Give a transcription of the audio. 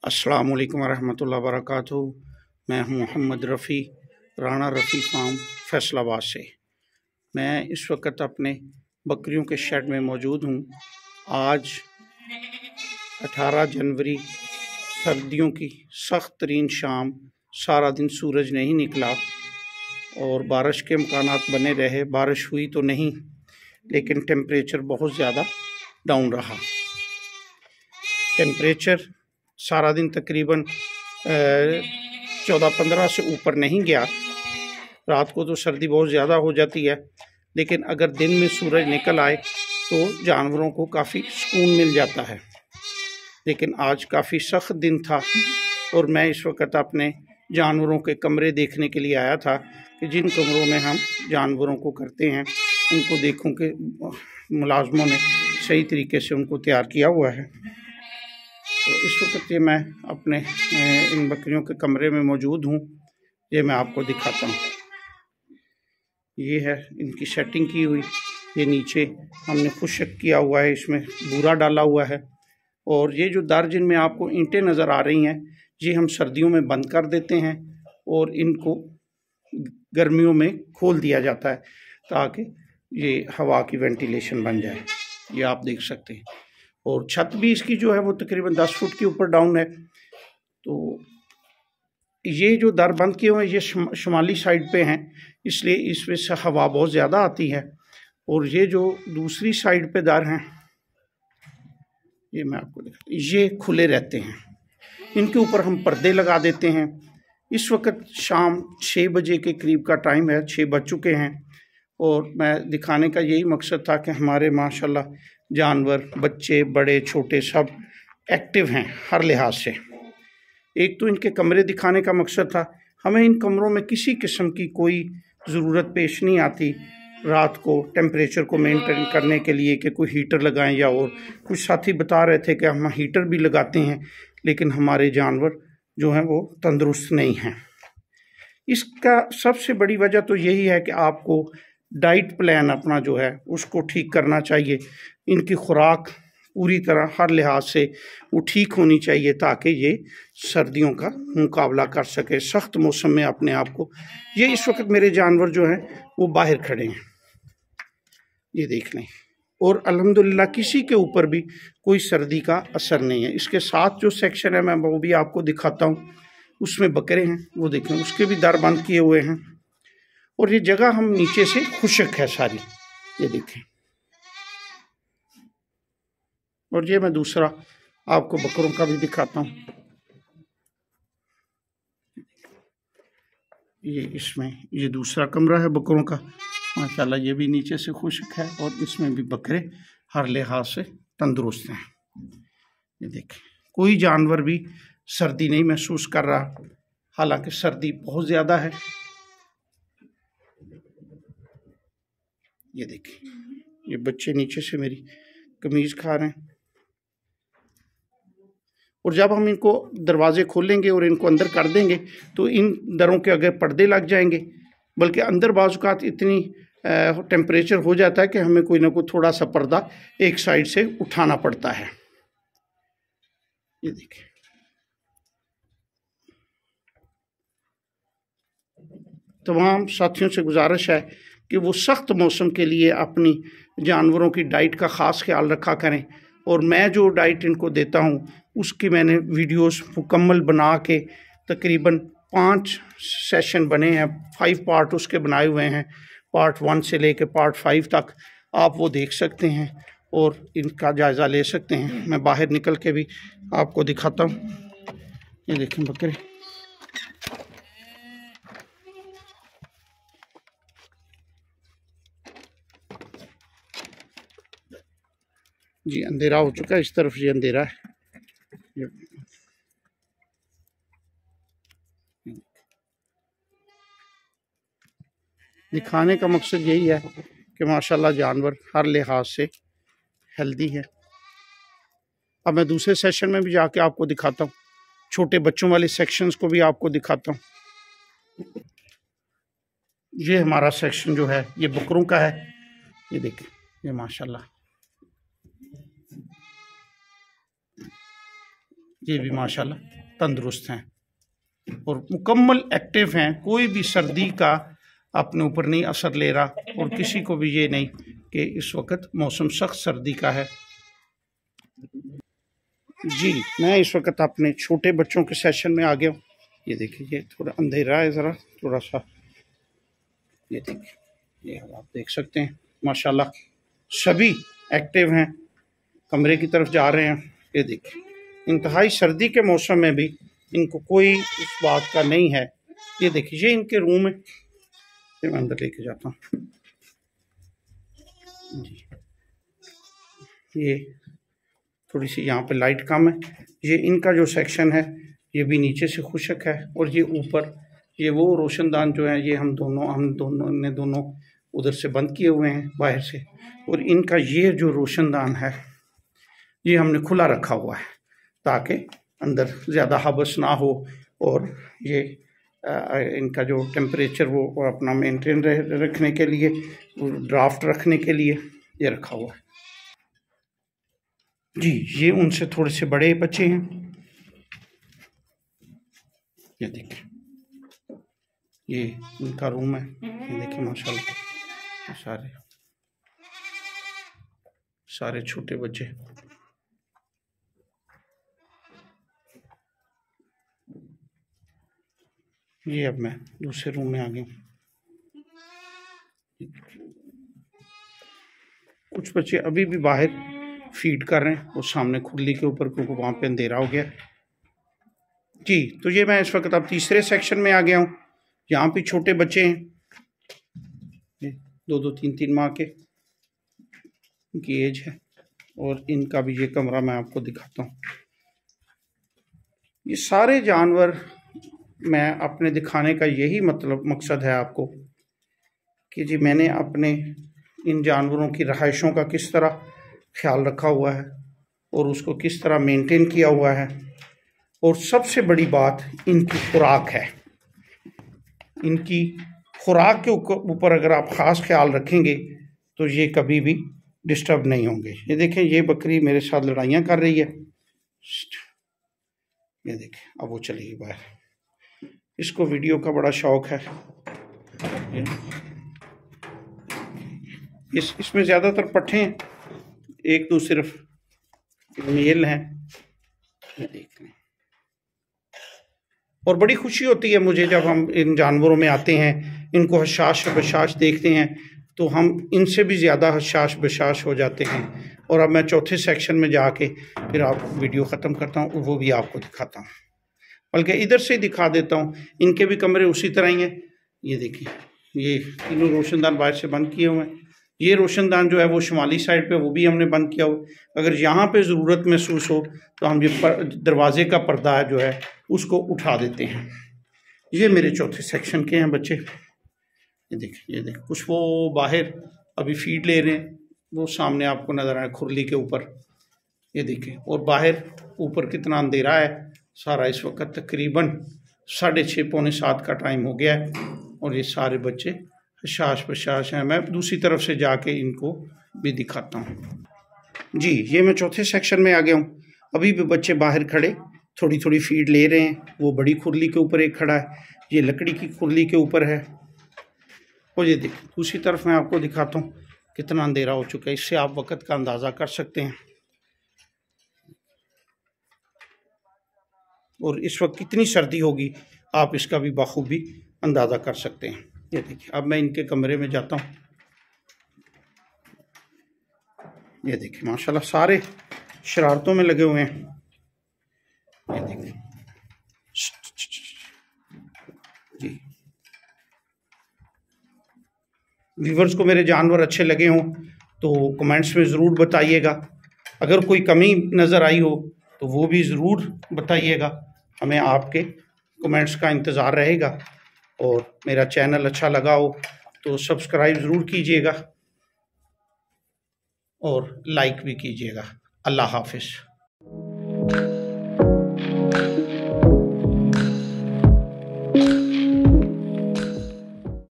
अस्सलाम वालेकुम रहमतुल्लाहि व बरकातुहू। मैं हूं मोहम्मद रफ़ी, राना रफ़ी फार्म फैसलाबाद से। मैं इस वक्त अपने बकरियों के शेड में मौजूद हूं। आज 18 जनवरी, सर्दियों की सख्त तरीन शाम। सारा दिन सूरज नहीं निकला और बारिश के इम्कानात बने रहे। बारिश हुई तो नहीं, लेकिन टेम्परेचर बहुत ज़्यादा डाउन रहा। टेम्परेचर सारा दिन तकरीबन 14-15 से ऊपर नहीं गया। रात को तो सर्दी बहुत ज़्यादा हो जाती है, लेकिन अगर दिन में सूरज निकल आए तो जानवरों को काफ़ी सुकून मिल जाता है। लेकिन आज काफ़ी सख्त दिन था और मैं इस वक्त अपने जानवरों के कमरे देखने के लिए आया था कि जिन कमरों में हम जानवरों को करते हैं उनको देखूं कि मुलाजमों ने सही तरीके से उनको तैयार किया हुआ है। तो इस वक्त ये मैं अपने इन बकरियों के कमरे में मौजूद हूँ। ये मैं आपको दिखाता हूँ। ये है इनकी सेटिंग की हुई। ये नीचे हमने खुशक किया हुआ है, इसमें बूरा डाला हुआ है। और ये जो दर जिनमें आपको ईंटें नज़र आ रही हैं, ये हम सर्दियों में बंद कर देते हैं और इनको गर्मियों में खोल दिया जाता है ताकि ये हवा की वेंटिलेशन बन जाए। ये आप देख सकते हैं। और छत भी इसकी जो है वो तकरीबन 10 फुट के ऊपर डाउन है। तो ये जो दर बंद किए हुए हैं ये शुमाली साइड पे हैं, इसलिए इसमें से हवा बहुत ज़्यादा आती है। और ये जो दूसरी साइड पे दर हैं, ये मैं आपको दिखाता हूँ, ये खुले रहते हैं। इनके ऊपर हम पर्दे लगा देते हैं। इस वक्त शाम 6 बजे के करीब का टाइम है, 6 बज चुके हैं। और मैं दिखाने का यही मकसद था कि हमारे माशाल्लाह जानवर, बच्चे, बड़े, छोटे सब एक्टिव हैं हर लिहाज से। एक तो इनके कमरे दिखाने का मकसद था। हमें इन कमरों में किसी किस्म की कोई ज़रूरत पेश नहीं आती रात को टेम्परेचर को मेंटेन करने के लिए कि कोई हीटर लगाएं या और कुछ साथी बता रहे थे कि हम हीटर भी लगाते हैं, लेकिन हमारे जानवर जो हैं वो तंदुरुस्त नहीं हैं। इसका सबसे बड़ी वजह तो यही है कि आपको डाइट प्लान अपना जो है उसको ठीक करना चाहिए। इनकी खुराक पूरी तरह हर लिहाज से वो ठीक होनी चाहिए ताकि ये सर्दियों का मुकाबला कर सके सख्त मौसम में अपने आप को। ये इस वक्त मेरे जानवर जो हैं वो बाहर खड़े हैं, ये देख लें। और अल्हम्दुलिल्लाह किसी के ऊपर भी कोई सर्दी का असर नहीं है। इसके साथ जो सेक्शन है मैं वो भी आपको दिखाता हूँ। उसमें बकरे हैं, वो देखें, उसके भी दर बंद किए हुए हैं। और ये जगह हम नीचे से खुशक है सारी, ये देखें। और ये मैं दूसरा आपको बकरों का भी दिखाता हूँ। ये इसमें ये दूसरा कमरा है बकरों का, माशाल्लाह ये भी नीचे से खुशक है और इसमें भी बकरे हर लिहाज से तंदुरुस्त हैं। ये देखें, कोई जानवर भी सर्दी नहीं महसूस कर रहा, हालांकि सर्दी बहुत ज़्यादा है। ये देखिए, ये बच्चे नीचे से मेरी कमीज़ खा रहे हैं। और जब हम इनको दरवाजे खोलेंगे और इनको अंदर कर देंगे तो इन दरों के अगर पर्दे लग जाएंगे, बल्कि अंदर बाज़-औक़ात इतनी टेम्परेचर हो जाता है कि हमें कोई ना कोई थोड़ा सा पर्दा एक साइड से उठाना पड़ता है। ये देखिए, तमाम साथियों से गुजारिश है कि वो सख्त मौसम के लिए अपनी जानवरों की डाइट का ख़ास ख्याल रखा करें। और मैं जो डाइट इनको देता हूँ उसकी मैंने वीडियोस मुकम्मल बना के तकरीबन 5 सेशन बने हैं, 5 पार्ट उसके बनाए हुए हैं। पार्ट 1 से लेके पार्ट 5 तक आप वो देख सकते हैं और इनका जायज़ा ले सकते हैं। मैं बाहर निकल के भी आपको दिखाता हूँ। ये देखें बकरे, जी अंधेरा हो चुका है, इस तरफ ये अंधेरा है। दिखाने का मकसद यही है कि माशाल्लाह जानवर हर लिहाज से हेल्दी है। अब मैं दूसरे सेशन में भी जाके आपको दिखाता हूँ, छोटे बच्चों वाले सेक्शंस को भी आपको दिखाता हूँ। ये हमारा सेक्शन जो है ये बकरों का है। ये देखिए, ये माशाल्लाह ये भी माशाल्लाह तंदुरुस्त हैं और मुकम्मल एक्टिव हैं। कोई भी सर्दी का अपने ऊपर नहीं असर ले रहा और किसी को भी ये नहीं कि इस वक्त मौसम सख्त सर्दी का है। जी, मैं इस वक्त अपने छोटे बच्चों के सेशन में आ गया हूँ। ये देखिए, ये थोड़ा अंधेरा है, ज़रा थोड़ा सा, ये देखिए, ये आप देख सकते हैं माशाल्लाह सभी एक्टिव हैं, कमरे की तरफ जा रहे हैं। ये देखिए, इंतहाई सर्दी के मौसम में भी इनको कोई इस बात का नहीं है। ये देखिए, ये इनके रूम है, फिर मैं अंदर लेके जाता हूँ जी। ये थोड़ी सी यहाँ पे लाइट कम है। ये इनका जो सेक्शन है ये भी नीचे से खुशक है और ये ऊपर ये वो रोशनदान जो है ये हम दोनों उधर से बंद किए हुए हैं बाहर से, और इनका ये जो रोशनदान है ये हमने खुला रखा हुआ है ताकि अंदर ज़्यादा हबस ना हो और ये इनका जो टेम्परेचर वो अपना मेंटेन रखने के लिए, ड्राफ्ट रखने के लिए ये रखा हुआ है जी। ये उनसे थोड़े से बड़े बच्चे हैं। ये देखिए, ये इनका रूम है। ये देखिए माशाल्लाह सारे छोटे बच्चे। ये अब मैं दूसरे रूम में आ गया हूँ। कुछ बच्चे अभी भी बाहर फीड कर रहे हैं और सामने खुली के ऊपर, क्योंकि वहाँ पे अंधेरा हो गया जी। तो ये मैं इस वक्त अब तीसरे सेक्शन में आ गया हूँ। यहाँ पे छोटे बच्चे हैं, 2-2, 3-3 माह के इनकी एज है, और इनका भी ये कमरा मैं आपको दिखाता हूँ। ये सारे जानवर मैं अपने दिखाने का यही मकसद है आपको कि जी मैंने अपने इन जानवरों की रहायशों का किस तरह ख्याल रखा हुआ है और उसको किस तरह मेंटेन किया हुआ है, और सबसे बड़ी बात इनकी खुराक है। इनकी खुराक के ऊपर अगर आप ख़ास ख्याल रखेंगे तो ये कभी भी डिस्टर्ब नहीं होंगे। ये देखें, ये बकरी मेरे साथ लड़ाइयाँ कर रही है। ये देखें, अब वो चलेगी बाहर, इसको वीडियो का बड़ा शौक है। इसमें ज़्यादातर पट्ठे हैं, 1-2 सिर्फ मेल हैं। देख लें, और बड़ी खुशी होती है मुझे जब हम इन जानवरों में आते हैं, इनको हशाश बशाश देखते हैं तो हम इनसे भी ज़्यादा हशाश बशाश हो जाते हैं। और अब मैं चौथे सेक्शन में जाके फिर आप वीडियो ख़त्म करता हूँ, वो भी आपको दिखाता हूँ, बल्कि इधर से दिखा देता हूँ। इनके भी कमरे उसी तरह ही हैं। ये देखिए, ये तीनों रोशनदान बाहर से बंद किए हुए हैं। ये रोशनदान जो है वो शुमाली साइड पे, वो भी हमने बंद किया हुआ। अगर यहाँ पे ज़रूरत महसूस हो तो हम ये दरवाजे का पर्दा जो है उसको उठा देते हैं। ये मेरे चौथे सेक्शन के हैं बच्चे। ये देखिए, कुछ वो बाहर अभी फीड ले रहे हैं, वो सामने आपको नज़र आए खुरली के ऊपर। ये देखिए, और बाहर ऊपर कितना अंधेरा है सारा। इस वक्त तकरीबन 6:30 पौने 7 का टाइम हो गया है और ये सारे बच्चे हशाश बशाश हैं। मैं दूसरी तरफ से जाके इनको भी दिखाता हूँ जी। ये मैं चौथे सेक्शन में आ गया हूँ। अभी भी बच्चे बाहर खड़े थोड़ी थोड़ी फीड ले रहे हैं। वो बड़ी खुरली के ऊपर एक खड़ा है, ये लकड़ी की खुरली के ऊपर है। और ये देखिए, दूसरी तरफ मैं आपको दिखाता हूँ कितना अंधेरा हो चुका है। इससे आप वक्त का अंदाज़ा कर सकते हैं और इस वक्त कितनी सर्दी होगी आप इसका भी बखूबी अंदाज़ा कर सकते हैं। ये देखिए, अब मैं इनके कमरे में जाता हूँ। ये देखिए माशाल्लाह सारे शरारतों में लगे हुए हैं। ये देखिए जी, व्यूवर्स को मेरे जानवर अच्छे लगे हों तो कमेंट्स में ज़रूर बताइएगा। अगर कोई कमी नज़र आई हो तो वो भी ज़रूर बताइएगा। हमें आपके कमेंट्स का इंतज़ार रहेगा। और मेरा चैनल अच्छा लगा हो तो सब्सक्राइब ज़रूर कीजिएगा और लाइक भी कीजिएगा। अल्लाह हाफ़िज़।